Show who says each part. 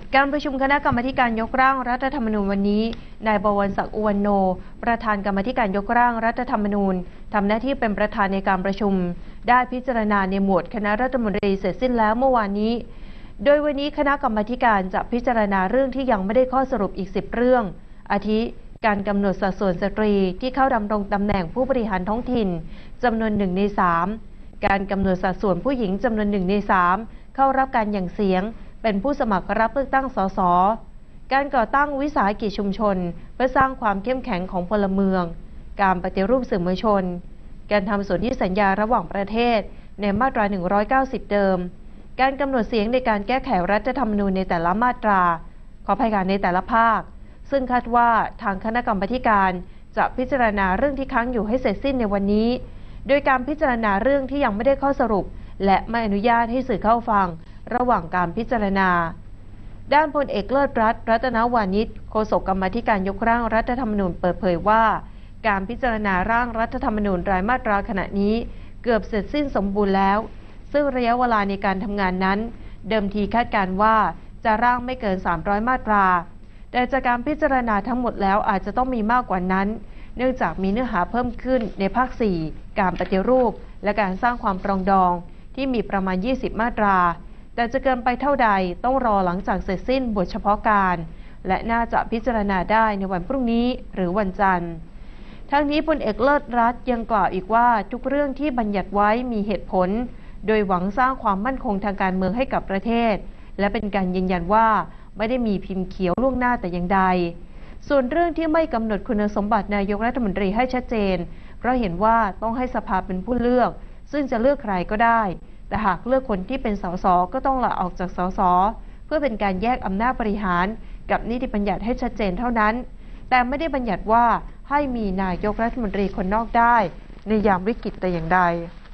Speaker 1: การประชุมคณะกรรมาการยกร่างรัฐธรรมนูญวันนี้นายบวรศักดิ์อุวันโนประธานกรรมาการยกร่างรัฐธรรมนูญทำหน้าที่เป็นประธานในการประชุมได้พิจารณาในหมวดคณะรัฐมนตรีเสร็จสิ้นแล้วเมื่อวานนี้โดยวันนี้คณะกรรมาการจะพิจารณาเรื่องที่ยังไม่ได้ข้อสรุปอีก10เรื่องอาทิการกำหนดสัดส่วนสตรีที่เข้าดำรงตำแหน่งผู้บริหารท้องถิ่นจำนวน1 ใน 3การกำหนดสัดส่วนผู้หญิงจำนวน1 ใน 3เข้ารับการหยั่งเสียงเป็นผู้สมัครรับเลือกตั้งสสการก่อตั้งวิสาหกิจชุมชนเพื่อสร้างความเข้มแข็งของพลเมืองการปฏิรูปสื่อมวลชนการทำสนธิสัญญาระหว่างประเทศในมาตรา190เดิมการกำหนดเสียงในการแก้ไขรัฐธรรมนูญในแต่ละมาตราขออภัยค่ะในแต่ละภาคซึ่งคาดว่าทางคณะกรรมาการจะพิจารณาเรื่องที่ค้างอยู่ให้เสร็จสิ้นในวันนี้โดยการพิจารณาเรื่องที่ยังไม่ได้ข้อสรุปและไม่อนุญาตให้สื่อเข้าฟังระหว่างการพิจารณาด้านพลเอกเลิศรัตนวานิชโฆษกกรรมาการยกร่างรัฐธรรมนูญเปิดเผยว่าการพิจารณาร่างรัฐธรรมนูญรายมาตราขณะนี้เกือบเสร็จสิ้นสมบูรณ์แล้วซึ่งระยะเวลาในการทำงานนั้นเดิมทีคาดการว่าจะร่างไม่เกิน300มาตราแต่จากการพิจารณาทั้งหมดแล้วอาจจะต้องมีมากกว่านั้นเนื่องจากมีเนื้อหาเพิ่มขึ้นในภาค 4การปฏิรูปและการสร้างความปรองดองที่มีประมาณ20มาตราแต่จะเกินไปเท่าใดต้องรอหลังจากเสร็จสิ้นบทเฉพาะการและน่าจะพิจารณาได้ในวันพรุ่งนี้หรือวันจันทร์ทั้งนี้พลเอกเลิศรัตน์ยังกล่าวอีกว่าทุกเรื่องที่บัญญัติไว้มีเหตุผลโดยหวังสร้างความมั่นคงทางการเมืองให้กับประเทศและเป็นการยืนยันว่าไม่ได้มีพิมพ์เขียวล่วงหน้าแต่อย่างใดส่วนเรื่องที่ไม่กำหนดคุณสมบัตินายกรัฐมนตรีให้ชัดเจนเพราะเห็นว่าต้องให้สภาเป็นผู้เลือกซึ่งจะเลือกใครก็ได้แต่หากเลือกคนที่เป็นสสก็ต้องลาออกจากสสเพื่อเป็นการแยกอำนาจบริหารกับนิติบัญญัติให้ชัดเจนเท่านั้นแต่ไม่ได้บัญญัติว่าให้มีนายกรัฐมนตรีคนนอกได้ในยามวิกฤตแต่อย่างใด